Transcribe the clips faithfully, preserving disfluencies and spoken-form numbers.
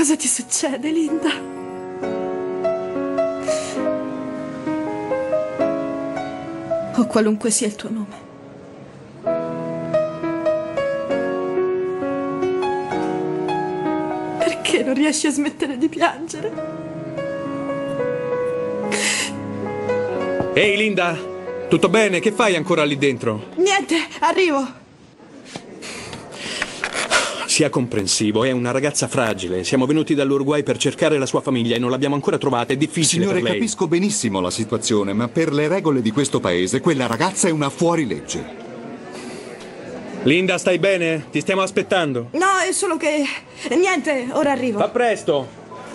Cosa ti succede, Linda? O qualunque sia il tuo nome. Perché non riesci a smettere di piangere? Ehi, Linda! Tutto bene? Che fai ancora lì dentro? Niente, arrivo. Sia comprensivo, è una ragazza fragile. Siamo venuti dall'Uruguay per cercare la sua famiglia e non l'abbiamo ancora trovata. È difficile Signore, per lei. capisco benissimo la situazione, ma per le regole di questo paese quella ragazza è una fuorilegge. Linda, stai bene? Ti stiamo aspettando. No, è solo che... Niente, ora arrivo. A presto.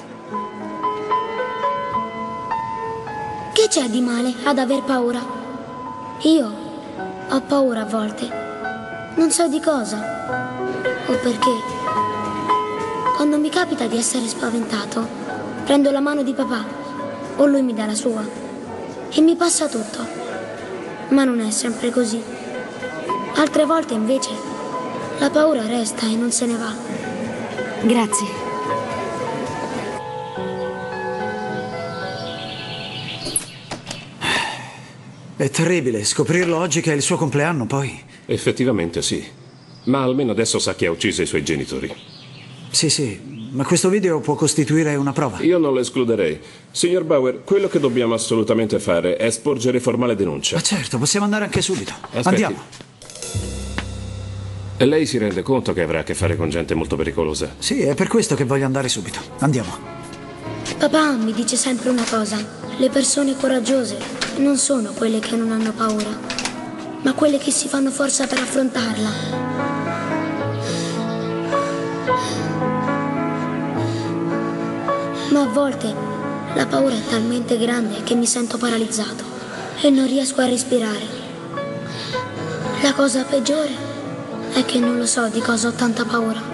Che c'è di male ad aver paura? Io ho paura a volte. Non so di cosa. O perché, quando mi capita di essere spaventato, prendo la mano di papà, o lui mi dà la sua, e mi passa tutto. Ma non è sempre così. Altre volte, invece, la paura resta e non se ne va. Grazie. È terribile scoprirlo oggi che è il suo compleanno, poi. Effettivamente sì. Ma almeno adesso sa chi ha ucciso i suoi genitori. Sì, sì, ma questo video può costituire una prova. Io non lo escluderei. Signor Bauer, quello che dobbiamo assolutamente fare è sporgere formale denuncia. Ma certo, possiamo andare anche subito. Aspetti. Andiamo. E lei si rende conto che avrà a che fare con gente molto pericolosa? Sì, è per questo che voglio andare subito. Andiamo. Papà mi dice sempre una cosa. Le persone coraggiose non sono quelle che non hanno paura, ma quelle che si fanno forza per affrontarla. Ma a volte la paura è talmente grande che mi sento paralizzato e non riesco a respirare. La cosa peggiore è che non lo so di cosa ho tanta paura.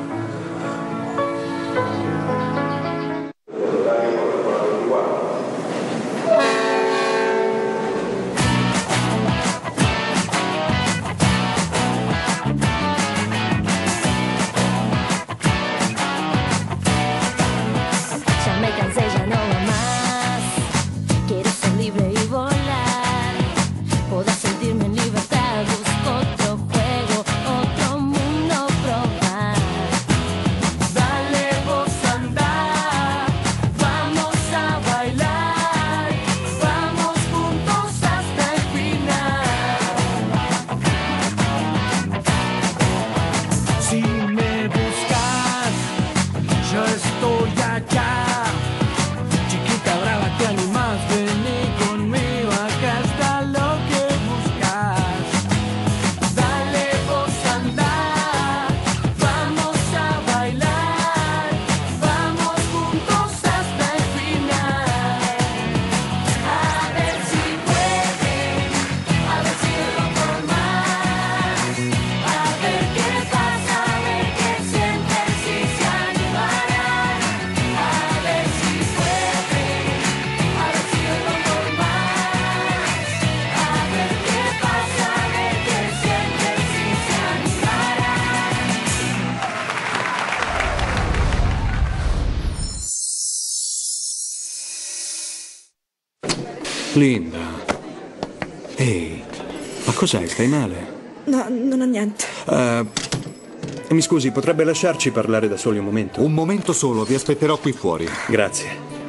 Linda. Ehi, ma cos'hai? Stai male? No, non ho niente. Uh, mi scusi, potrebbe lasciarci parlare da soli un momento? Un momento solo, vi aspetterò qui fuori. Grazie.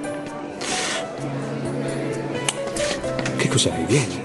Che cos'hai? Vieni.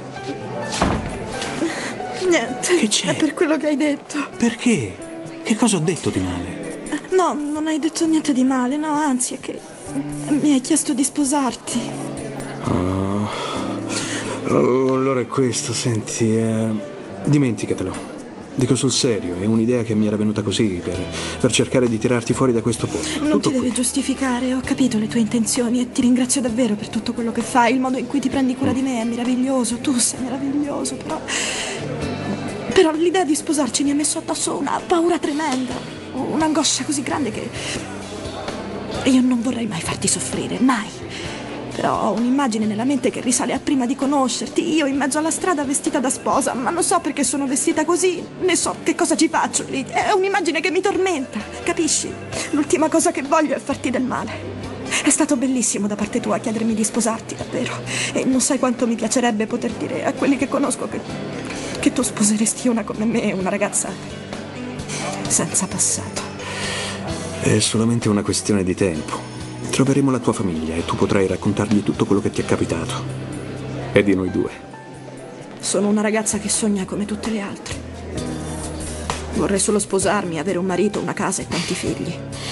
Niente. Che c'è? È per quello che hai detto. Perché? Che cosa ho detto di male? No, non hai detto niente di male, no, anzi è che mi hai chiesto di sposarti. Oh. Oh, allora è questo, senti, eh, dimenticatelo. Dico sul serio, è un'idea che mi era venuta così per, per cercare di tirarti fuori da questo posto. Non Tutto ti devi qui. giustificare, ho capito le tue intenzioni e ti ringrazio davvero per tutto quello che fai. Il modo in cui ti prendi cura di me è meraviglioso, tu sei meraviglioso, però... Però l'idea di sposarci mi ha messo addosso una paura tremenda, un'angoscia così grande che... Io non vorrei mai farti soffrire, mai. Però ho un'immagine nella mente che risale a prima di conoscerti. Io in mezzo alla strada vestita da sposa, ma non so perché sono vestita così, né so che cosa ci faccio lì. È un'immagine che mi tormenta, capisci? L'ultima cosa che voglio è farti del male. È stato bellissimo da parte tua chiedermi di sposarti, davvero. E non sai quanto mi piacerebbe poter dire a quelli che conosco che, che tu sposeresti una come me, una ragazza senza passato. È solamente una questione di tempo. Troveremo la tua famiglia e tu potrai raccontargli tutto quello che ti è capitato. E di noi due. Sono una ragazza che sogna come tutte le altre. Vorrei solo sposarmi, avere un marito, una casa e tanti figli.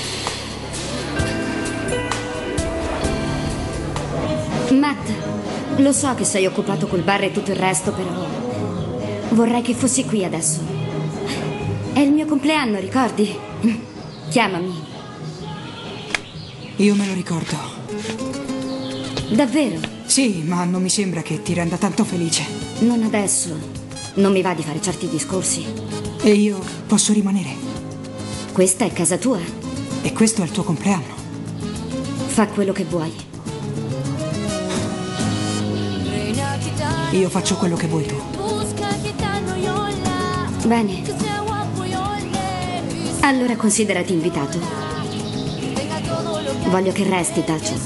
Matt, lo so che sei occupato col bar e tutto il resto, però vorrei che fossi qui adesso. È il mio compleanno, ricordi? Chiamami. Io me lo ricordo. Davvero? Sì, ma non mi sembra che ti renda tanto felice. Non adesso. Non mi va di fare certi discorsi. E io posso rimanere. Questa è casa tua. E questo è il tuo compleanno. Fa quello che vuoi. Io faccio quello che vuoi tu. Bene. Allora considerati invitato. Voglio che resti, Tacho.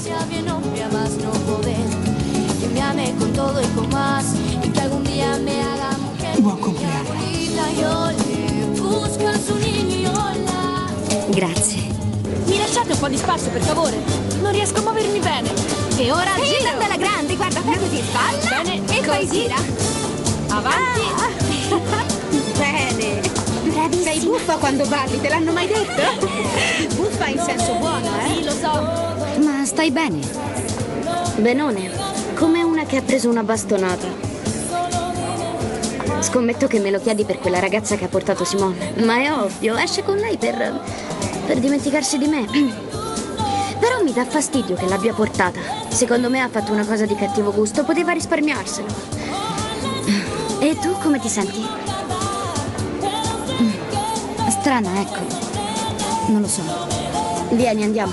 Buon compleanno. Grazie. Mi lasciate un po' di spazio, per favore? Non riesco a muovermi bene. E ora Ehi, gira. balla grande, guarda, fai così, balla Bene, e poi così. gira. Avanti. Ah. Bene. Bravissima. Sei buffa quando balli, te l'hanno mai detto? Buffa in senso buono, eh? Sì, lo so. Ma stai bene? Benone, come una che ha preso una bastonata. Scommetto che me lo chiedi per quella ragazza che ha portato Simone. Ma è ovvio, esce con lei per... per dimenticarsi di me. Però mi dà fastidio che l'abbia portata. Secondo me ha fatto una cosa di cattivo gusto, poteva risparmiarselo. E tu come ti senti? Strana, ecco. Non lo so. Vieni, andiamo.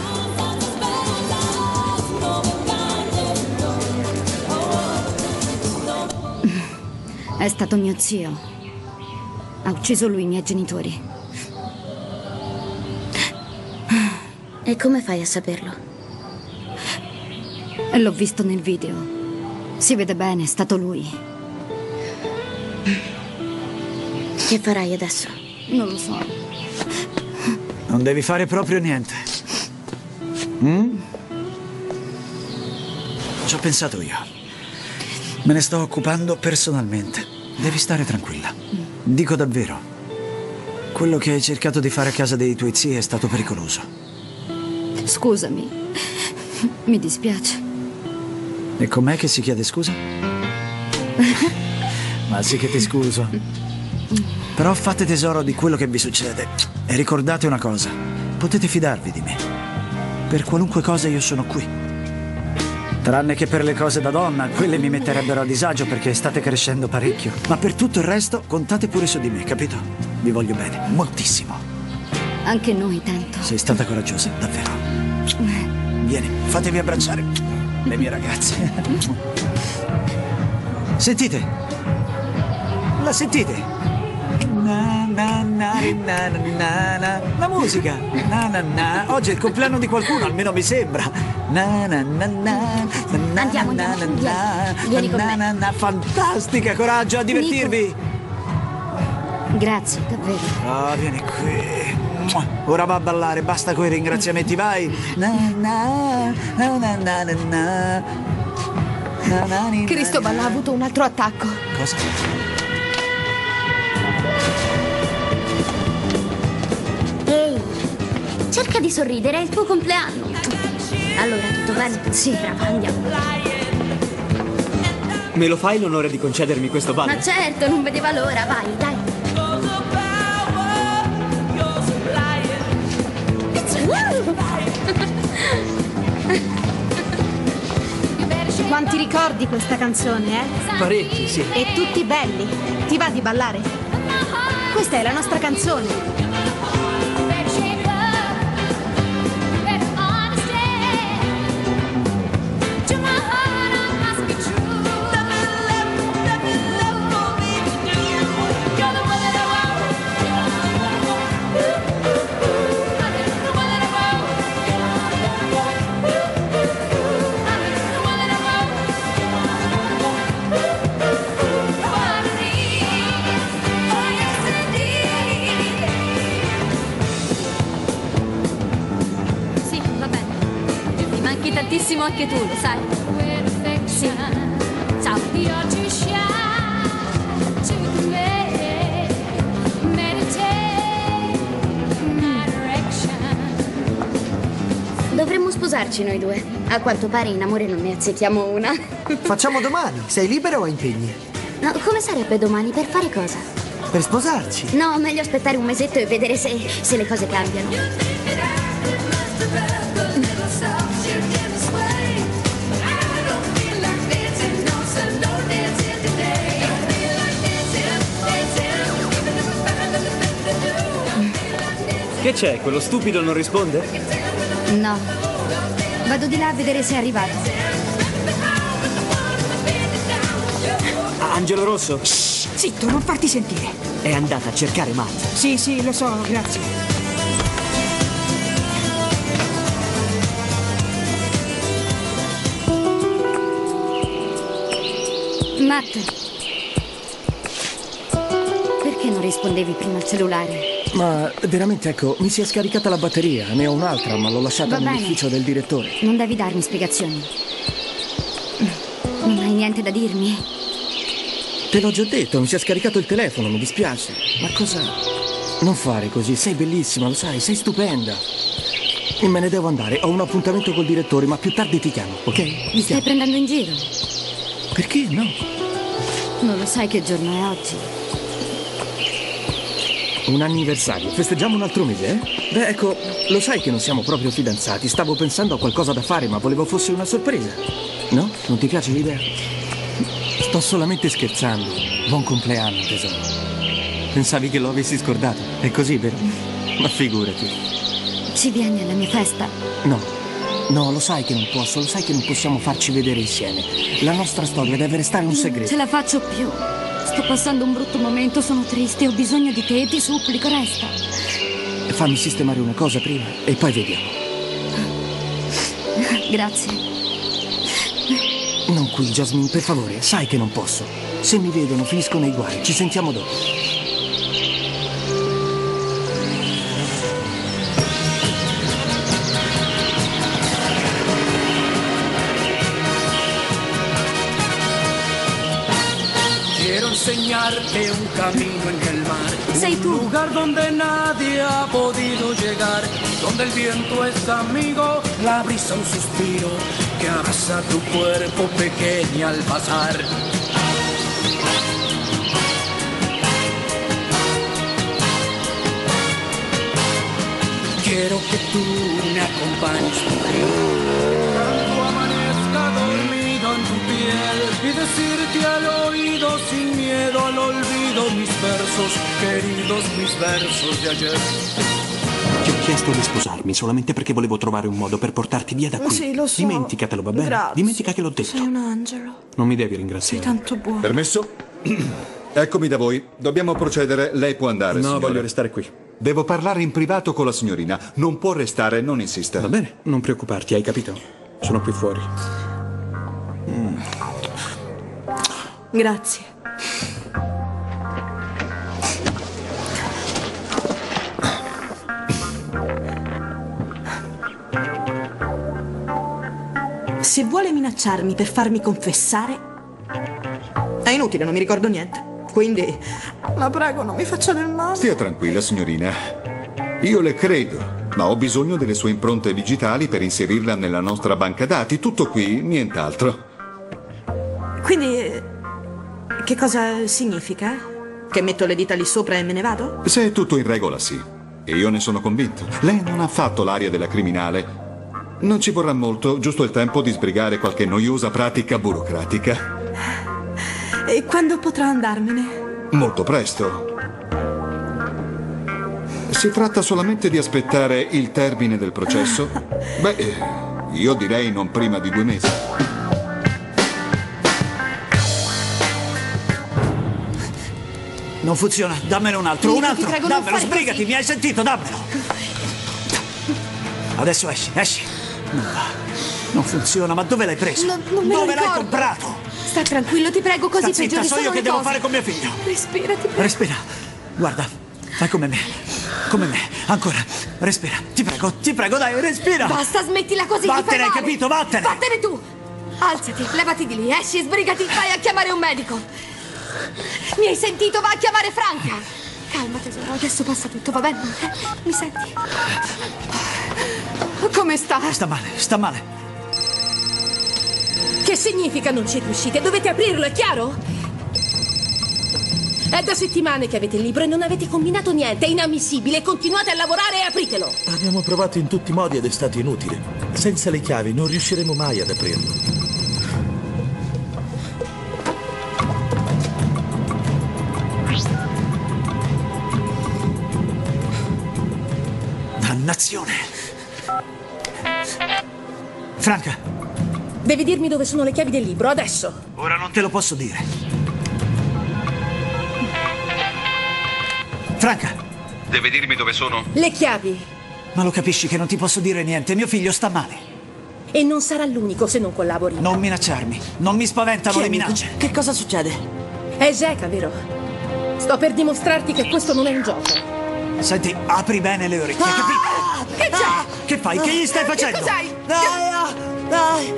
È stato mio zio. Ha ucciso lui i miei genitori. E come fai a saperlo? L'ho visto nel video. Si vede bene, è stato lui. Che farai adesso? Non lo so. Non devi fare proprio niente. Mm? Ci ho pensato io. Me ne sto occupando personalmente. Devi stare tranquilla. Dico davvero. Quello che hai cercato di fare a casa dei tuoi zii è stato pericoloso. Scusami. Mi dispiace. E com'è che si chiede scusa? Ma sì che ti scuso. Però fate tesoro di quello che vi succede. E ricordate una cosa. Potete fidarvi di me. Per qualunque cosa io sono qui. Tranne che per le cose da donna, quelle mi metterebbero a disagio perché state crescendo parecchio. Ma per tutto il resto, contate pure su di me, capito? Vi voglio bene, moltissimo. Anche noi tanto. Sei stata coraggiosa, davvero. Vieni, fatevi abbracciare, le mie ragazze. Sentite? La sentite? Na, na, na, na, na, na. La musica. Na, na, na. Oggi è il compleanno di qualcuno, almeno mi sembra. Na, na, na, na, na, Andiamo, na, andiamo. na, Vieni, vieni con na, me. na, na. Fantastica, coraggio, a divertirvi. Grazie, davvero. Ah, vieni qui. Ora va a ballare, basta coi ringraziamenti, vai. Na, na, na, na, na, na, na. Na, na, ni, na, Cristobal na. ha avuto un altro attacco. Cosa? Ehi, cerca di sorridere, è il tuo compleanno. Allora, tutto bene? Sì, brava, andiamo. Me lo fai l'onore di concedermi questo ballo? Ma certo, non vedeva l'ora, vai, dai. Quanti ricordi questa canzone, eh? Parecchi, sì. E tutti belli. Ti va di ballare? Questa è la nostra canzone. anche tu, lo sai. Sì. Ciao. Dovremmo sposarci noi due. A quanto pare in amore non ne azzecchiamo una. Facciamo domani. Sei libera o hai impegni? No, come sarebbe domani? Per fare cosa? Per sposarci. No, meglio aspettare un mesetto e vedere se, se le cose cambiano. Che c'è? Quello stupido non risponde? No. Vado di là a vedere se è arrivato. Angelo Rosso? Shh, zitto, non farti sentire. È andata a cercare Matt. Sì, sì, lo so, grazie. Matt. Perché non rispondevi prima al cellulare? Ma veramente, ecco, mi si è scaricata la batteria. Ne ho un'altra, ma l'ho lasciata Va bene. nell'ufficio del direttore. Non devi darmi spiegazioni. Non hai niente da dirmi? Te l'ho già detto, mi si è scaricato il telefono, mi dispiace. Ma cosa... Non fare così, sei bellissima, lo sai, sei stupenda. E me ne devo andare, ho un appuntamento col direttore, ma più tardi ti chiamo, ok? Mi stai prendendo in giro? Perché no? Non lo sai che giorno è oggi? Un anniversario, festeggiamo un altro mese, eh? Beh, ecco, lo sai che non siamo proprio fidanzati. Stavo pensando a qualcosa da fare, ma volevo fosse una sorpresa. No? Non ti piace l'idea? Sto solamente scherzando. Buon compleanno, tesoro. Pensavi che lo avessi scordato? È così, vero? Ma figurati. Ci vieni alla mia festa? No. No, lo sai che non posso, lo sai che non possiamo farci vedere insieme. La nostra storia deve restare un segreto. Non ce la faccio più. Sto passando un brutto momento, sono triste, ho bisogno di te, ti supplico, resta. Fammi sistemare una cosa prima e poi vediamo. Grazie. Non qui, Jasmine, per favore, sai che non posso. Se mi vedono finisco nei guai, ci sentiamo dopo. Enseñarte un camino en el mar, Sei tu. un lugar donde nadie ha podido llegar, donde el viento es amigo, la brisa un suspiro que abraza tu cuerpo pequeña al pasar. Quiero que tú me acompañes, mujer, cuando amanezca dormido en tu piel y decirte al oído sin miedo al olvido mis versos, queridos, mis versos de ayer. Ti ho chiesto di sposarmi solamente perché volevo trovare un modo per portarti via da qui. Sì, lo so. Dimenticatelo, va bene? Grazie. Dimentica che l'ho detto. Sei un angelo. Non mi devi Sei ringraziare. tanto buono. Permesso? Eccomi da voi. Dobbiamo procedere. Lei può andare, No, signore. voglio restare qui. Devo parlare in privato con la signorina. Non può restare, non insista. Va bene, non preoccuparti, hai capito? Sono qui fuori. Mm. Grazie. Se vuole minacciarmi per farmi confessare, è inutile, non mi ricordo niente. Quindi, la prego, non mi faccia del male. Stia tranquilla, signorina. Io le credo, ma ho bisogno delle sue impronte digitali per inserirla nella nostra banca dati. Tutto qui, nient'altro. Quindi, che cosa significa? Che metto le dita lì sopra e me ne vado? Se è tutto in regola, sì. E io ne sono convinto. Lei non ha affatto l'aria della criminale. Non ci vorrà molto, giusto il tempo di sbrigare qualche noiosa pratica burocratica. E quando potrò andarmene? Molto presto. Si tratta solamente di aspettare il termine del processo? Beh, io direi non prima di due mesi. Non funziona, dammene un altro, Nico, un altro, ti prego, non dammelo, fare sbrigati, così. mi hai sentito, dammelo. Adesso esci, esci. Non va, non funziona, ma dove l'hai preso? Non, non me lo Dove l'hai ricordo. comprato? Sta tranquillo, ti prego, così Sta zitta, peggiori so sono io che le devo cose. fare con mio figlio. Respira, ti prego. Respira, guarda, fai come me. Come me, ancora. Respira, ti prego, ti prego, dai, respira. Basta, smettila così. Vattene, hai male. capito? Vattene. Vattene tu. Alzati, levati di lì, esci, sbrigati, vai a chiamare un medico. Mi hai sentito? Va a chiamare Franca. Calma, tesoro, adesso passa tutto, va bene? Mi senti? Come sta? Sta male, sta male. Che significa non ci riuscite? Dovete aprirlo, è chiaro? È da settimane che avete il libro e non avete combinato niente, è inammissibile. Continuate a lavorare e apritelo. Abbiamo provato in tutti i modi ed è stato inutile. Senza le chiavi non riusciremo mai ad aprirlo. Dannazione! Franca! Devi dirmi dove sono le chiavi del libro, adesso. Ora non te lo posso dire. Franca! Devi dirmi dove sono? Le chiavi. Ma lo capisci che non ti posso dire niente, mio figlio sta male. E non sarà l'unico se non collabori. Non minacciarmi, non mi spaventano le minacce. Che cosa succede? È Zeka, vero? Sto per dimostrarti che questo non è un gioco. Senti, apri bene le orecchie, Ah! capito? Che c'è? Ah! Che fai? Che gli stai Ah, facendo? Che cos'hai? Dai, dai!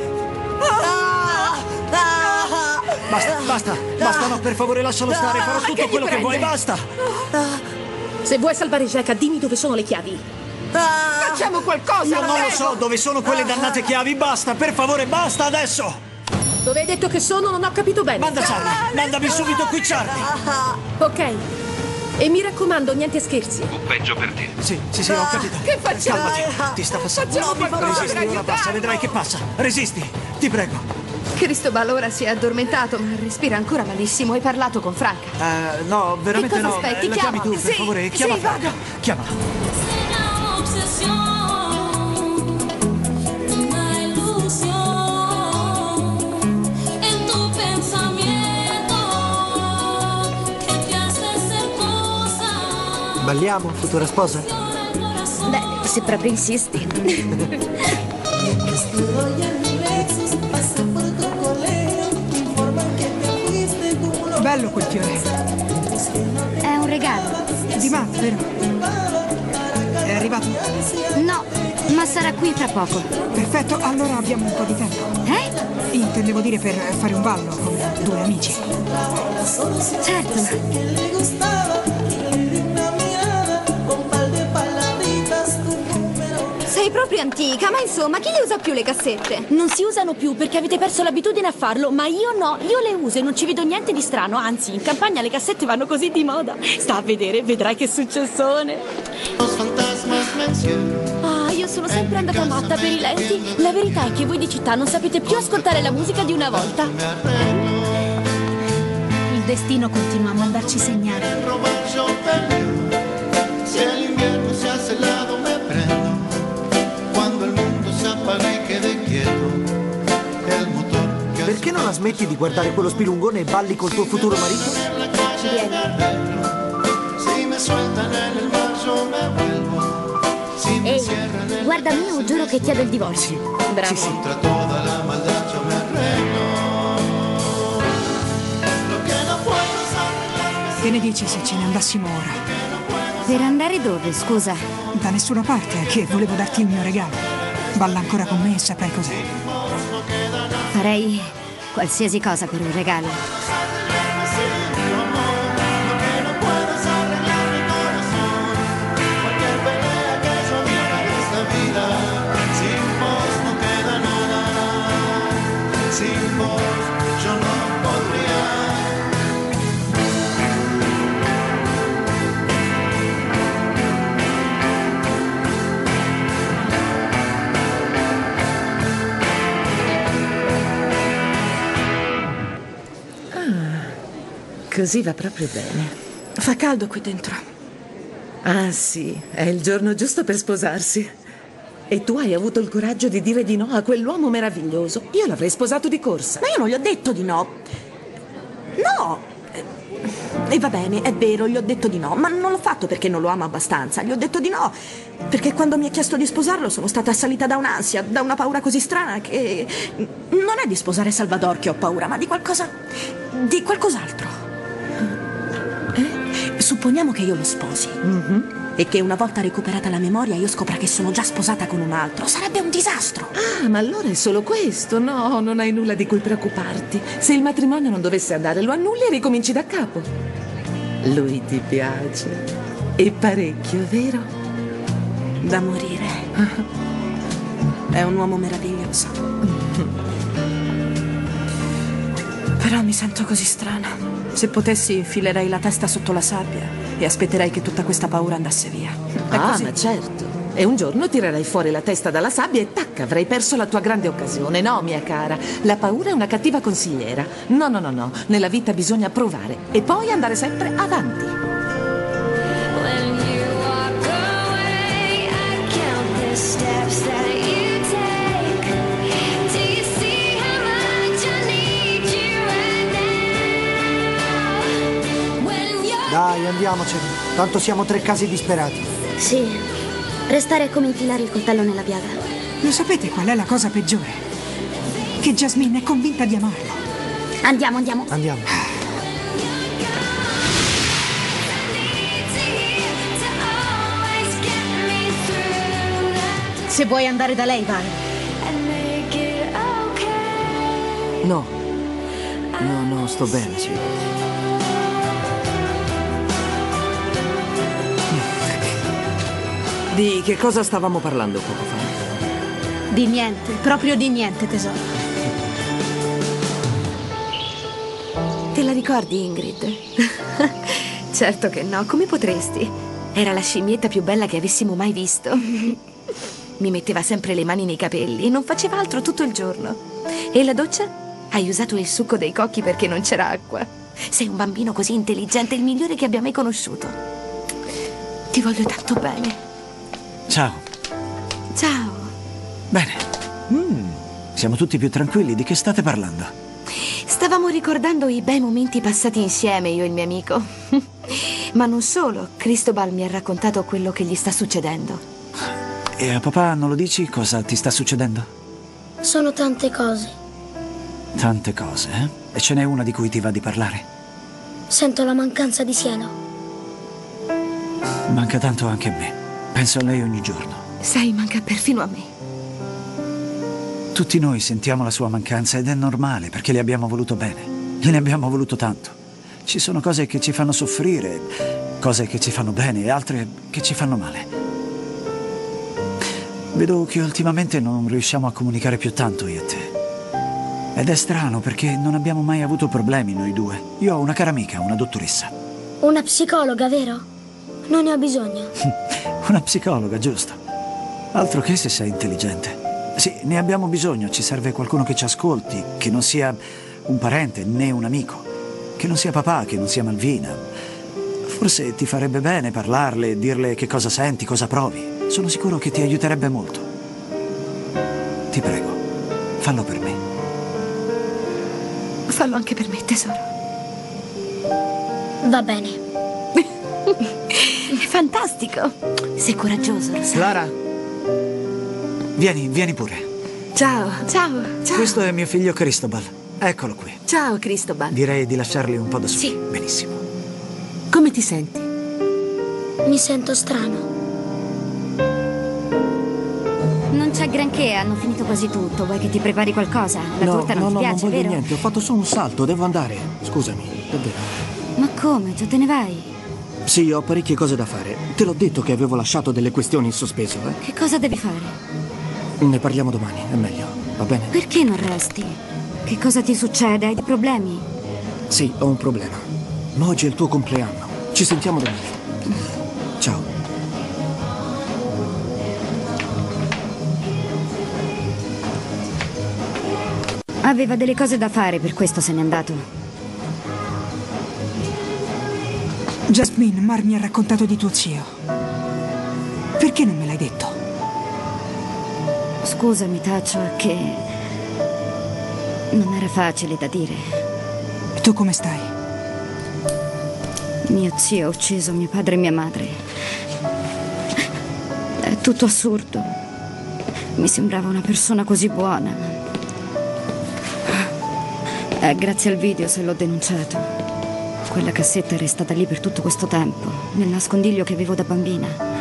Basta, basta, basta, no, per favore lascialo stare, farò Che tutto ti quello che prende? vuoi, basta! Se vuoi salvare Zeka, dimmi dove sono le chiavi. Facciamo qualcosa, Io la non lo prego. so dove sono quelle dannate chiavi, basta, per favore, basta adesso! Dove hai detto che sono non ho capito bene. Manda Charlie, mandami subito qui Charlie! Ok. E mi raccomando, niente scherzi. O peggio per te. Sì, sì, sì, ho capito. Che facciamo? Calmati, ti sta passando. Facciamo qualcosa Resisti, per ora passa, aiutarlo. vedrai che passa. Resisti, ti prego. Cristobal ora si è addormentato, ma respira ancora malissimo. Hai parlato con Franca? Eh, no, veramente Che cosa no. aspetti? La chiami Chiamala. tu, per Sì, favore, chiama sì, Franca. vado. Chiamala. Balliamo, futura sposa? Beh, se proprio insisti. Bello quel fiore. È un regalo. Di Matt, vero? È arrivato? No, ma sarà qui tra poco. Perfetto, allora abbiamo un po' di tempo. Eh? Intendevo dire per fare un ballo come due amici. Certo. Sei proprio antica, ma insomma, chi le usa più le cassette? Non si usano più perché avete perso l'abitudine a farlo, ma io no, io le uso e non ci vedo niente di strano, anzi, in campagna le cassette vanno così di moda. Sta a vedere, vedrai che successone. Ah, io sono sempre andata matta per i lenti. La verità è che voi di città non sapete più ascoltare la musica di una volta. Il destino continua a mandarci segnali. Si el invierno se hace helado me prendo, quando il mondo si appaga e quede quieto, el motor che Perché non la smetti di guardare quello spilungone e balli col tuo futuro marito? si me sueltan en el mar yo me vuelvo, si me Ehi, cierran el guardami, io giuro che chiedo il divorzio. Bravo. contra toda la maldad yo me arreglo. Lo que no puedo es arreglarme. Che ne dici se ce ne andassimo ora? Per andare dove, scusa? Da nessuna parte, che volevo darti il mio regalo. Balla ancora con me e saprai cos'è. Farei qualsiasi cosa per un regalo. Cualquier pelea que yo viva en esta vida, sin vos no queda nada, sin vos yo no podría. Così va proprio bene. Fa caldo qui dentro. Ah sì, è il giorno giusto per sposarsi. E tu hai avuto il coraggio di dire di no a quell'uomo meraviglioso. Io l'avrei sposato di corsa. Ma io non gli ho detto di no. No! E va bene, è vero, gli ho detto di no, ma non l'ho fatto perché non lo amo abbastanza. Gli ho detto di no perché quando mi ha chiesto di sposarlo sono stata assalita da un'ansia, da una paura così strana che non è di sposare Salvador che ho paura, ma di qualcosa. di qualcos'altro. Eh? Supponiamo che io lo sposi. Mm-hmm. e che una volta recuperata la memoria io scopra che sono già sposata con un altro. Sarebbe un disastro. Ah, ma allora è solo questo? No, non hai nulla di cui preoccuparti. Se il matrimonio non dovesse andare, lo annulli e ricominci da capo. Lui ti piace. E parecchio, vero? Da morire. È un uomo meraviglioso. Però mi sento così strana. Se potessi infilerei la testa sotto la sabbia e aspetterei che tutta questa paura andasse via. È Ah, così. ma certo. E un giorno tirerai fuori la testa dalla sabbia e tac, avrai perso la tua grande occasione. No, mia cara, la paura è una cattiva consigliera. No, no, no, no. Nella vita bisogna provare e poi andare sempre avanti. Dai, andiamocene. Tanto siamo tre casi disperati. Sì, restare è come infilare il coltello nella piaga. Lo sapete qual è la cosa peggiore? Che Jasmine è convinta di amarlo. Andiamo, andiamo. Andiamo. Se vuoi andare da lei, vai. No. No, no, sto bene, sì. Di che cosa stavamo parlando poco fa? Di niente, proprio di niente, tesoro. Te la ricordi, Ingrid? Certo che no, come potresti? Era la scimmietta più bella che avessimo mai visto. Mi metteva sempre le mani nei capelli e non faceva altro tutto il giorno. E la doccia? Hai usato il succo dei cocchi perché non c'era acqua. Sei un bambino così intelligente, il migliore che abbia mai conosciuto. Ti voglio tanto bene. Ciao. Ciao. Bene. Mm, siamo tutti più tranquilli. Di che state parlando? Stavamo ricordando i bei momenti passati insieme, io e il mio amico. Ma non solo, Cristobal mi ha raccontato quello che gli sta succedendo. E a papà non lo dici cosa ti sta succedendo? Sono tante cose. Tante cose, eh? E ce n'è una di cui ti va di parlare? Sento la mancanza di Siena. Manca tanto anche a me. Penso a lei ogni giorno. Sai, manca perfino a me. Tutti noi sentiamo la sua mancanza ed è normale perché le abbiamo voluto bene. Gliene abbiamo voluto tanto. Ci sono cose che ci fanno soffrire, cose che ci fanno bene e altre che ci fanno male. Vedo che ultimamente non riusciamo a comunicare più tanto io e te. Ed è strano perché non abbiamo mai avuto problemi noi due. Io ho una cara amica, una dottoressa. Una psicologa, vero? Non ne ho bisogno. Una psicologa, giusto. Altro che se sei intelligente. Sì, ne abbiamo bisogno. Ci serve qualcuno che ci ascolti, che non sia un parente né un amico. Che non sia papà, che non sia Malvina. Forse ti farebbe bene parlarle, dirle che cosa senti, cosa provi. Sono sicuro che ti aiuterebbe molto. Ti prego, fallo per me. Fallo anche per me, tesoro. Va bene. È fantastico. Sei coraggioso, lo sai. Clara, vieni, vieni pure. Ciao, ciao, ciao. Questo è mio figlio Cristobal. Eccolo qui. Ciao, Cristobal. Direi di lasciarli un po' da soli. Sì. Benissimo. Come ti senti? Mi sento strano. Non c'è granché, hanno finito quasi tutto. Vuoi che ti prepari qualcosa? La no, torta non no, ti no, piace, non voglio vero? niente, ho fatto solo un salto, devo andare. Scusami, davvero. Ma come? Già te ne vai? Sì, ho parecchie cose da fare. Te l'ho detto che avevo lasciato delle questioni in sospeso, eh? Che cosa devi fare? Ne parliamo domani, è meglio, va bene? Perché non resti? Che cosa ti succede? Hai dei problemi? Sì, ho un problema. Ma oggi è il tuo compleanno. Ci sentiamo domani. Ciao. Aveva delle cose da fare, per questo se n'è andato. Jasmine, Mar mi ha raccontato di tuo zio. Perché non me l'hai detto? Scusami, Tacio, è che non era facile da dire. Tu come stai? Mio zio ha ucciso mio padre e mia madre. È tutto assurdo. Mi sembrava una persona così buona. È grazie al video se l'ho denunciato. Quella cassetta è restata lì per tutto questo tempo, nel nascondiglio che avevo da bambina.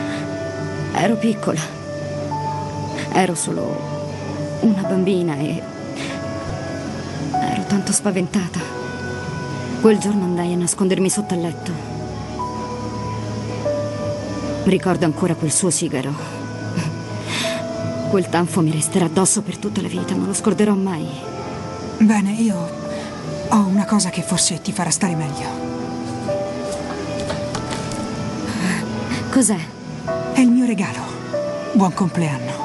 Ero piccola. Ero solo una bambina e ero tanto spaventata. Quel giorno andai a nascondermi sotto al letto. Ricordo ancora quel suo sigaro. Quel tanfo mi resterà addosso per tutta la vita, non lo scorderò mai. Bene, io ho una cosa che forse ti farà stare meglio. Cos'è? È il mio regalo. Buon compleanno.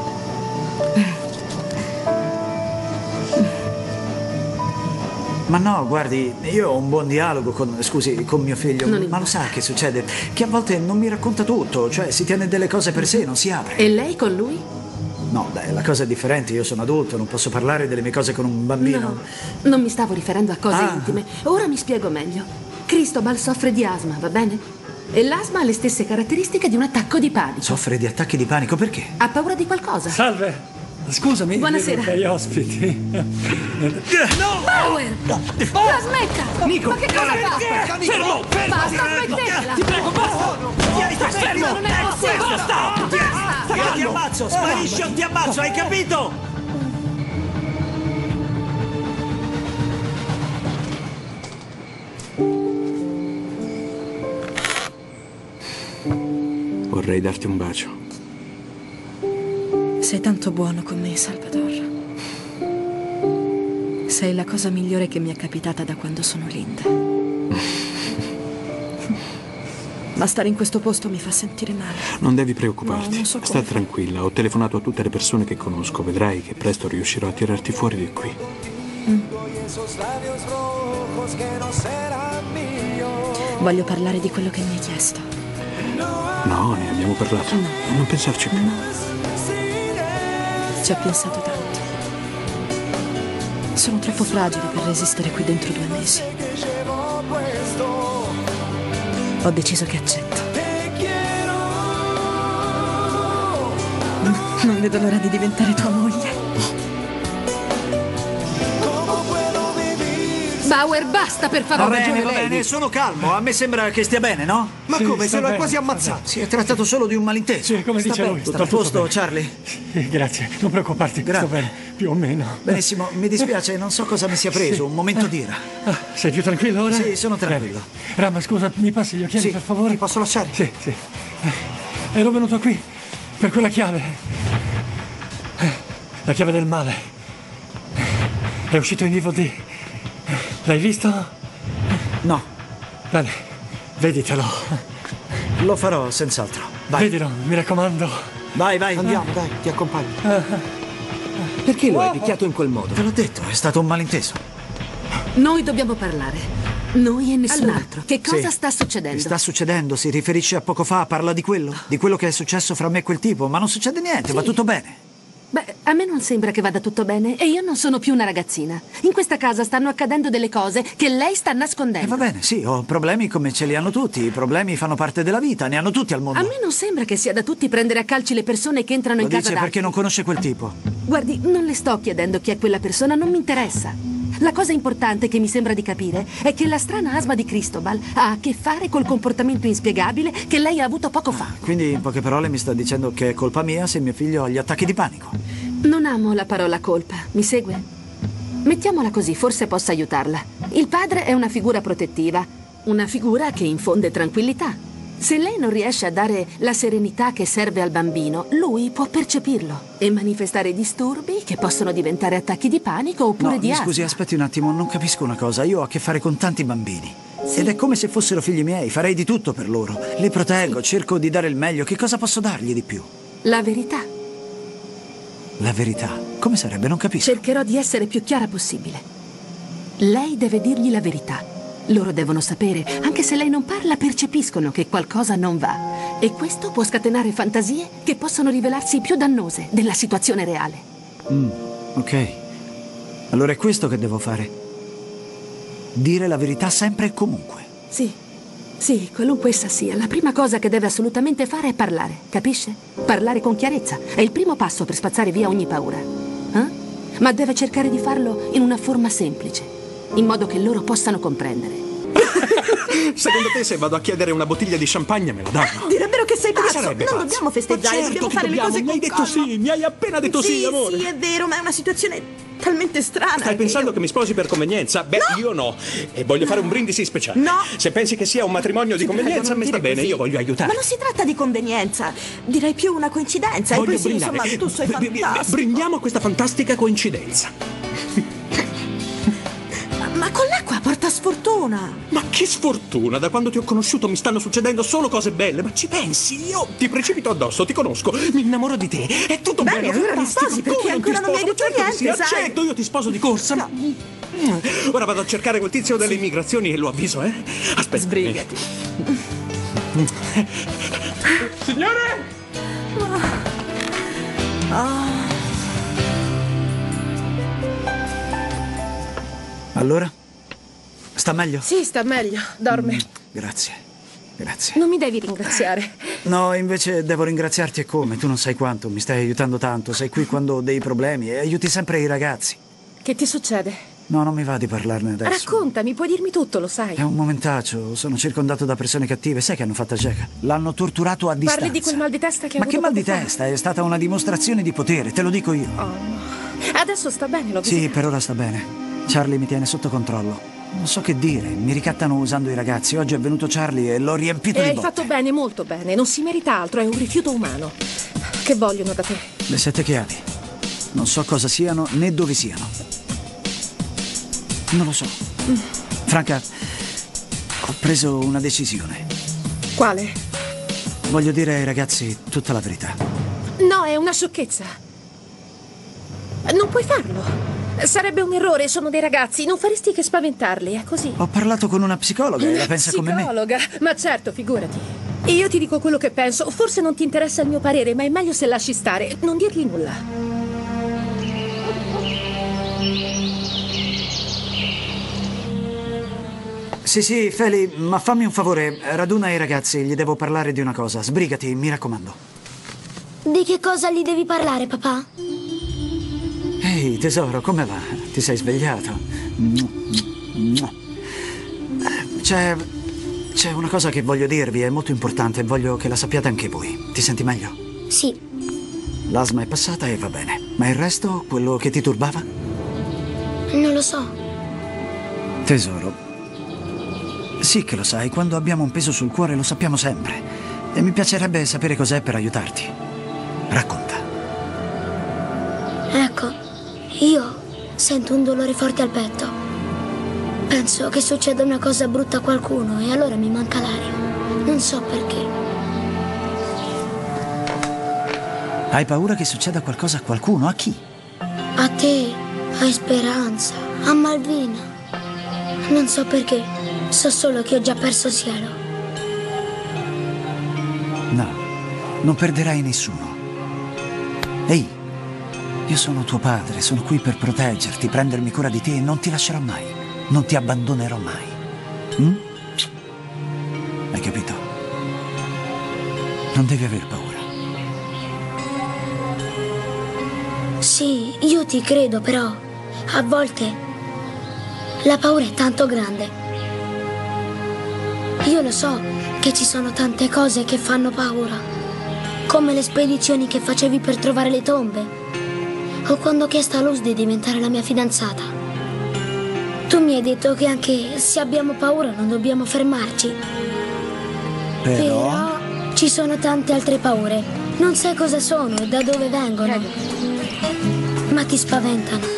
Ma no, guardi, io ho un buon dialogo con, scusi, con mio figlio, Non ma lo sa che succede? Che a volte non mi racconta tutto, cioè si tiene delle cose per sé, non si apre. E lei con lui? No, dai, la cosa è differente, io sono adulto, non posso parlare delle mie cose con un bambino. No, non mi stavo riferendo a cose Ah. intime. Ora mi spiego meglio. Cristobal soffre di asma, va bene? E l'asma ha le stesse caratteristiche di un attacco di panico. Soffre di attacchi di panico, perché? Ha paura di qualcosa? Salve, scusami. Buonasera. Vedo che hai ospiti. No! Bauer! La smetta! Nico! Ma che cosa fa? Fermo! Fermo! Basta, smettetela! Ti prego, basta! Basta, Fermo! non è possibile! Basta! Io ti ammazzo, sparisci o ti ammazzo, hai capito? Vorrei darti un bacio. Sei tanto buono con me, Salvador. Sei la cosa migliore che mi è capitata da quando sono Linda. Ma stare in questo posto mi fa sentire male. Non devi preoccuparti. No, non so Sta come. tranquilla, ho telefonato a tutte le persone che conosco. Vedrai che presto riuscirò a tirarti fuori di qui. Voglio parlare di quello che mi hai chiesto. No, ne abbiamo parlato. No. Non pensarci più. Ci ho pensato tanto. Sono troppo fragile per resistere qui dentro due mesi. Ho deciso che accetto. Non vedo l'ora di diventare tua moglie. Bauer, basta, per Va favore. bene, va Lady. bene, sono calmo, a me sembra che stia bene, no? Ma Sì, come? sta Se lo è bene, quasi sta ammazzato. Si è trattato solo di un malinteso. Sì, come Sta dice bene, lui. sta Sta a tutto posto, bene. Charlie? Sì, grazie, non preoccuparti, Grazie. sto bene, più o meno. Benissimo, mi dispiace, non so cosa mi sia preso, Sì. un momento d'ira. Ah, sei più tranquillo ora? Sì, sono tranquillo. Bene. Rama, scusa, mi passi gli occhiali Sì, per favore? Ti posso lasciare? Sì, sì. Eh, Ero venuto qui per quella chiave. Eh, La chiave del male. È uscito in D V D. L'hai visto? No, Bene, veditelo. lo farò senz'altro. Vai, Vedilo, mi raccomando. vai, vai. Andiamo, dai, ti accompagno. Perché lo hai picchiato in quel modo? Te l'ho detto, è stato un malinteso. Noi dobbiamo parlare. Noi e nessun Allora, altro. Che cosa sì. sta succedendo? Sta succedendo, si riferisce a poco fa, parla di quello, di quello che è successo fra me e quel tipo, ma non succede niente, va Sì. tutto bene. Beh, a me non sembra che vada tutto bene e io non sono più una ragazzina. In questa casa stanno accadendo delle cose che lei sta E nascondendo. va bene, sì, ho problemi come ce li hanno tutti, i problemi fanno parte della vita, ne hanno tutti al mondo. A me non sembra che sia da tutti prendere a calci le persone che entrano Lo in casa dice d'altri. perché non conosce quel tipo. Guardi, non le sto chiedendo chi è quella persona, non mi interessa. La cosa importante che mi sembra di capire è che la strana asma di Cristobal ha a che fare col comportamento inspiegabile che lei ha avuto poco fa. Quindi, in poche parole, mi sta dicendo che è colpa mia se mio figlio ha gli attacchi di panico. Non amo la parola colpa, mi segue? Mettiamola così, forse possa aiutarla. Il padre è una figura protettiva, una figura che infonde tranquillità. Se lei non riesce a dare la serenità che serve al bambino, lui può percepirlo e manifestare disturbi che possono diventare attacchi di panico oppure No, di mi asma. scusi, aspetti un attimo, non capisco una cosa. Io ho a che fare con tanti bambini. Ed è come se fossero figli miei, farei di tutto per loro. Li proteggo, cerco di dare il meglio. Che cosa posso dargli di più? La verità. La verità. Come sarebbe? Non capisco. Cercherò di essere più chiara possibile. Lei deve dirgli la verità. Loro devono sapere, anche se lei non parla, percepiscono che qualcosa non va. E questo può scatenare fantasie che possono rivelarsi più dannose della situazione reale. Mm, ok. Allora è questo che devo fare. Dire la verità sempre e comunque. Sì, sì, qualunque essa sia, la prima cosa che deve assolutamente fare è parlare, capisce? Parlare con chiarezza è il primo passo per spazzare via ogni paura. Eh? Ma deve cercare di farlo in una forma semplice, in modo che loro possano comprendere. Secondo te se vado a chiedere una bottiglia di champagne me la danno? Direbbero che che sei Ma pazzo! sarebbe Non pazzo. dobbiamo festeggiare, Ma certo dobbiamo che fare dobbiamo, le cose mi hai con detto calma. sì, mi hai appena detto sì, amore. Sì, è vero, ma è una situazione talmente strana. Stai pensando io... che mi sposi per convenienza? Beh, no. io no. E voglio fare un brindisi speciale. No. Se pensi che sia un matrimonio di Ti convenienza, prego, mi sta non dire bene, così. io voglio aiutare. Ma non si tratta di convenienza, direi più una coincidenza. Voglio e poi sì, brindare. insomma, tu sei B- b- fantastico. Brindiamo a questa fantastica coincidenza. Ma con l'acqua porta sfortuna. Ma che sfortuna! Da quando ti ho conosciuto mi stanno succedendo solo cose belle. Ma ci pensi? Io ti precipito addosso, ti conosco, mi innamoro di te. È tutto Bene, bello, allora mi fantastico. sposi, Tu perché non ancora ti non mi hai sposo, detto certo che niente, sì, sai? accetto, io ti sposo di corsa. Ma... Ora vado a cercare quel tizio delle immigrazioni e lo avviso, eh? Aspetta. Sbrigati. Signore! Ah. Allora? Sta meglio? Sì, sta meglio. Dorme. Mm, grazie. Grazie. Non mi devi ringraziare. No, invece devo ringraziarti e come. Tu non sai quanto. Mi stai aiutando tanto. Sei qui quando ho dei problemi e aiuti sempre i ragazzi. Che ti succede? No, non mi va di parlarne adesso. Raccontami, puoi dirmi tutto, lo sai. È un momentaccio. Sono circondato da persone cattive. Sai che hanno fatto a Jack? L'hanno torturato a distanza. Parli di quel mal di testa che ha Ma che avuto mal di poco fa? testa? È stata una dimostrazione di potere, te lo dico io. Oh, no. Adesso sta bene, l'ho Sì, visitato. per ora sta bene. Charlie mi tiene sotto controllo. Non so che dire, mi ricattano usando i ragazzi. Oggi è venuto Charlie e l'ho riempito E di hai botte. fatto bene, molto bene. Non si merita altro, è un rifiuto umano. Che vogliono da te? Le sette chiavi. Non so cosa siano né dove siano. Non lo so. Mm. Franca, ho preso una decisione. Quale? Voglio dire ai ragazzi tutta la verità. No, è una sciocchezza. Non puoi farlo. Sarebbe un errore, sono dei ragazzi, non faresti che spaventarli, è così. Ho parlato con una psicologa e la pensa come me. Psicologa? Ma certo, figurati. Io ti dico quello che penso. Forse non ti interessa il mio parere, ma è meglio se lasci stare. Non dirgli nulla. Sì, sì, Feli, ma fammi un favore. Raduna i ragazzi, gli devo parlare di una cosa. Sbrigati, mi raccomando. Di che cosa gli devi parlare, papà? Ehi, tesoro, come va? Ti sei svegliato? C'è... c'è una cosa che voglio dirvi, è molto importante, voglio che la sappiate anche voi. Ti senti meglio? Sì. L'asma è passata e va bene. Ma il resto, quello che ti turbava? Non lo so. Tesoro, sì che lo sai, quando abbiamo un peso sul cuore lo sappiamo sempre. E mi piacerebbe sapere cos'è per aiutarti. Racconta. Ecco, io sento un dolore forte al petto. Penso che succeda una cosa brutta a qualcuno e allora mi manca l'aria. Non so perché. Hai paura che succeda qualcosa a qualcuno? A chi? A te, a Speranza, a Malvina. Non so perché. So solo che ho già perso cielo. No, non perderai nessuno. Ehi, io sono tuo padre, sono qui per proteggerti, prendermi cura di te e non ti lascerò mai. Non ti abbandonerò mai. Mm? Hai capito? Non devi aver paura. Sì, io ti credo, però a volte la paura è tanto grande. Io lo so che ci sono tante cose che fanno paura, come le spedizioni che facevi per trovare le tombe, o quando ho chiesto a Luz di diventare la mia fidanzata. Tu mi hai detto che anche se abbiamo paura non dobbiamo fermarci. Però... Però ci sono tante altre paure. Non sai cosa sono e da dove vengono, ma ti spaventano.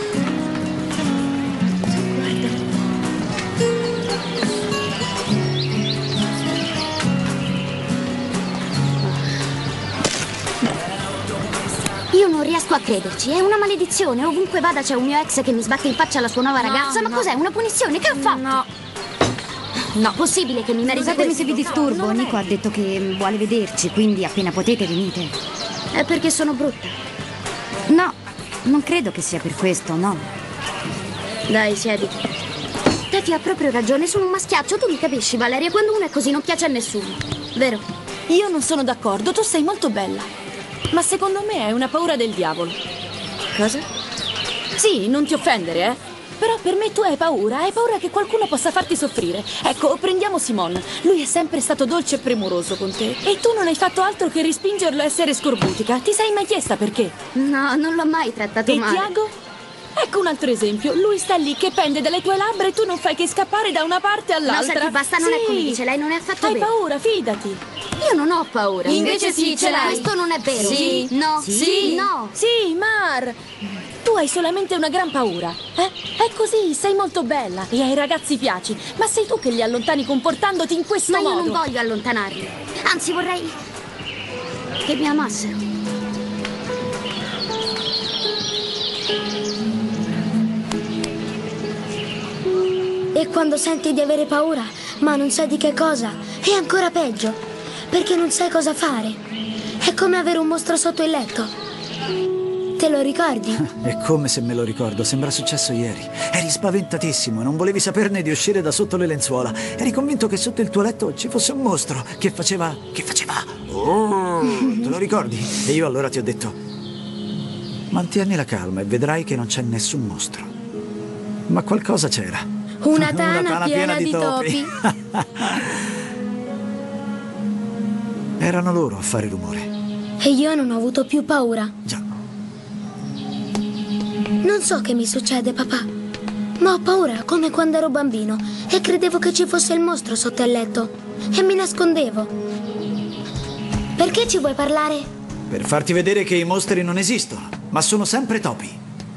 Io non riesco a crederci, è una maledizione. Ovunque vada c'è un mio ex che mi sbatte in faccia la sua nuova No, ragazza. Ma no. cos'è? Una punizione? Che ho fatto? No. No, possibile che mi meriti Scusatemi questo? se vi disturbo. Non è- Nico ha detto che vuole vederci, quindi appena potete venite. È perché sono brutta. No, non credo che sia per questo, no. Dai, siediti. Tefi ha proprio ragione, sono un maschiaccio. Tu mi capisci, Valeria? Quando uno è così non piace a nessuno. Vero? Io non sono d'accordo, tu sei molto bella. Ma secondo me è una paura del diavolo. Cosa? Sì, non ti offendere, eh? però per me tu hai paura, hai paura che qualcuno possa farti soffrire. Ecco, prendiamo Simon. Lui è sempre stato dolce e premuroso con te. E tu non hai fatto altro che respingerlo a essere scorbutica. Ti sei mai chiesta perché? No, non l'ho mai trattato E male. Tiago? Ecco un altro esempio. Lui sta lì che pende dalle tue labbra e tu non fai che scappare da una parte all'altra. No, senti, basta, non Sì. è come dice lei, non è affatto Hai vero. paura, fidati. Io non ho paura. Invece sì, ce l'hai. Questo non è vero. Sì. No. Sì. No. Sì, Mar. Tu hai solamente una gran paura. Eh? È così, sei molto bella e ai ragazzi piaci. Ma sei tu che li allontani comportandoti in questo Ma io modo. non voglio allontanarli. Anzi, vorrei che mi amassero. E quando senti di avere paura, ma non sai di che cosa, è ancora peggio, perché non sai cosa fare. È come avere un mostro sotto il letto. Te lo ricordi? È come se me lo ricordo, sembra successo ieri. Eri spaventatissimo e non volevi saperne di uscire da sotto le lenzuola. Eri convinto che sotto il tuo letto ci fosse un mostro che faceva... che faceva... Oh, te lo ricordi? E io allora ti ho detto... mantieni la calma e vedrai che non c'è nessun mostro. Ma qualcosa c'era. Una tana, piena, di topi. Erano loro a fare rumore. E io non ho avuto più paura. Già. Non so che mi succede, papà, ma ho paura come quando ero bambino e credevo che ci fosse il mostro sotto il letto e mi nascondevo. Perché ci vuoi parlare? Per farti vedere che i mostri non esistono, ma sono sempre topi.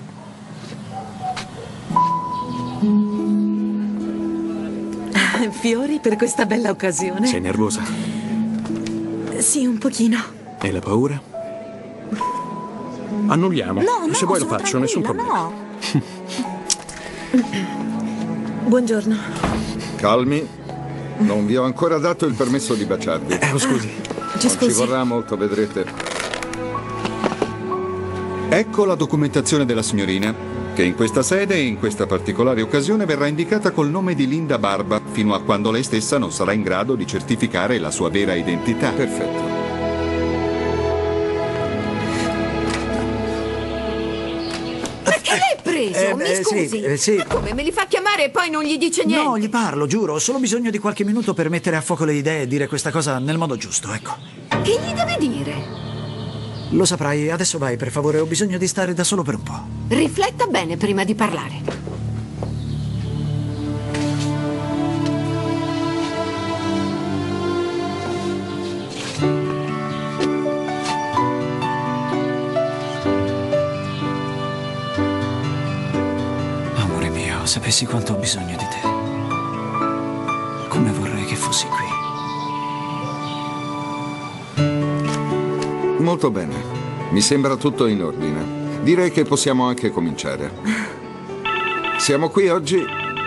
Fiori per questa bella occasione. Sei nervosa? Sì, un pochino. E la paura? Annulliamo. No, no, Se vuoi lo sono faccio, nessun tranquilla, problema. Buongiorno. Calmi. Non vi ho ancora dato il permesso di baciarvi. Eh, scusi. Ci non ci vorrà molto, vedrete. Ecco la documentazione della signorina, che in questa sede e in questa particolare occasione verrà indicata col nome di Linda Barba, fino a quando lei stessa non sarà in grado di certificare la sua vera identità. Perfetto. Perché l'hai preso? Eh, Mi eh, sì, scusi? eh, sì. Ma come, me li fa chiamare e poi non gli dice niente? No, gli parlo, giuro. Ho solo bisogno di qualche minuto per mettere a fuoco le idee e dire questa cosa nel modo giusto, ecco. Che gli deve dire? Lo saprai, adesso vai, per favore, ho bisogno di stare da solo per un po'. Rifletta bene prima di parlare. Amore mio, sapessi quanto ho bisogno di te. Come vorrei che fossi qui. Molto bene. Mi sembra tutto in ordine. Direi che possiamo anche cominciare. Siamo qui oggi...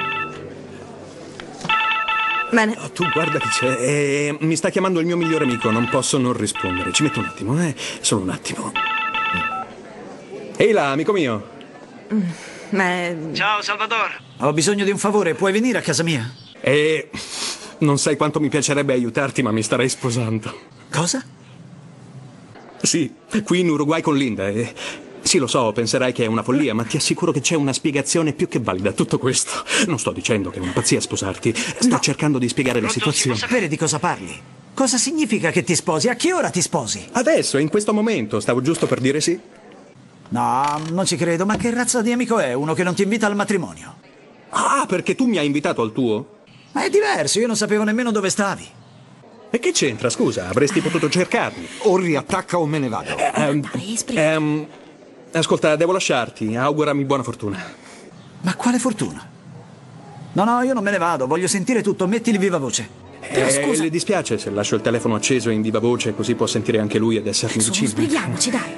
Bene. Oh, tu guarda chi c'è. Eh, mi sta chiamando il mio migliore amico, non posso non rispondere. Ci metto un attimo, eh? Solo un attimo. Ehi là, amico mio. Ma... Ciao, Salvador. Ho bisogno di un favore, puoi venire a casa mia? E... non sai quanto mi piacerebbe aiutarti, ma mi starei sposando. Cosa? Sì, qui in Uruguay con Linda e... Sì, lo so, penserai che è una follia, ma ti assicuro che c'è una spiegazione più che valida a tutto questo. Non sto dicendo che è una pazzia sposarti, sto No. cercando di spiegare la Non situazione. si può sapere di cosa parli. Cosa significa che ti sposi? A che ora ti sposi? Adesso, in questo momento, stavo giusto per dire sì. No, non ci credo, ma che razza di amico è uno che non ti invita al matrimonio? Ah, perché tu mi hai invitato al tuo? Ma è diverso, io non sapevo nemmeno dove stavi. E che c'entra, scusa? Avresti potuto cercarmi. O riattacca o me ne vado. Ehm, ehm, ascolta, devo lasciarti. Augurami buona fortuna. Ma quale fortuna? No, no, io non me ne vado, voglio sentire tutto, mettili viva voce. Eh, scusa. Le dispiace se lascio il telefono acceso in viva voce, così può sentire anche lui ed essermi Su, vicino. sbrighiamoci, dai.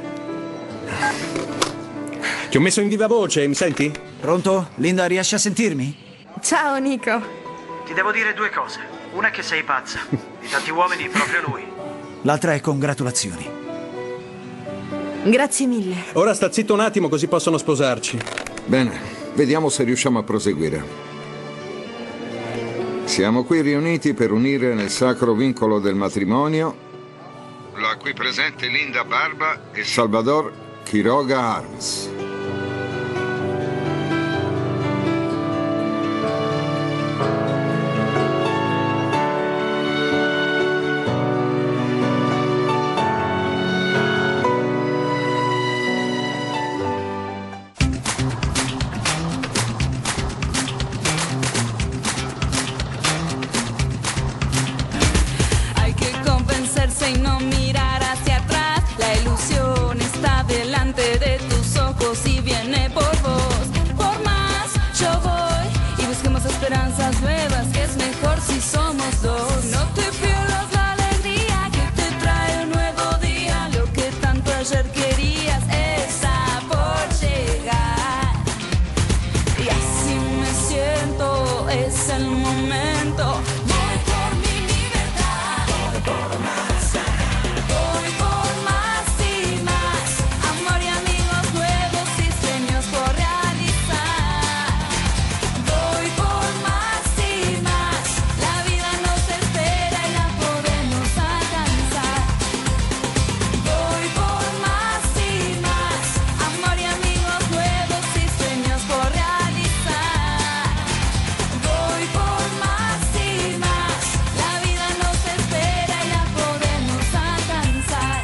Ti ho messo in viva voce, mi senti? Pronto? Linda, riesci a sentirmi? Ciao, Nico. Ti devo dire due cose. Una è che sei pazza. Di tanti uomini, proprio lui. L'altra è congratulazioni. Grazie mille. Ora sta zitto un attimo così possono sposarci. Bene, vediamo se riusciamo a proseguire. Siamo qui riuniti per unire nel sacro vincolo del matrimonio la qui presente Linda Barba e Salvador Quiroga Arms. y no mirar hacia atrás. La ilusión está delante de tus ojos y viene por vos. Por más yo voy y busquemos esperanzas nuevas, que es mejor si somos dos. No te pierdas la alegría que te trae un nuevo día. Lo que tanto ayer querías está por llegar. Y así me siento, es el momento. Voy por mi libertad. Voy por más. Voy por más y más. Amor y amigos nuevos y sueños por realizar. Voy por más y más. La vida nos espera y la podemos alcanzar. Voy por más y más. Amor y amigos nuevos y sueños por realizar. Voy por más y más. La vida nos espera y la podemos alcanzar.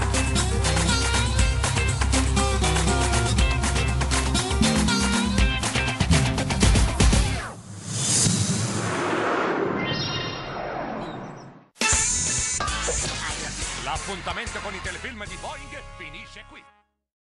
L'appuntamento con i telefilm di Boeing finisce qui.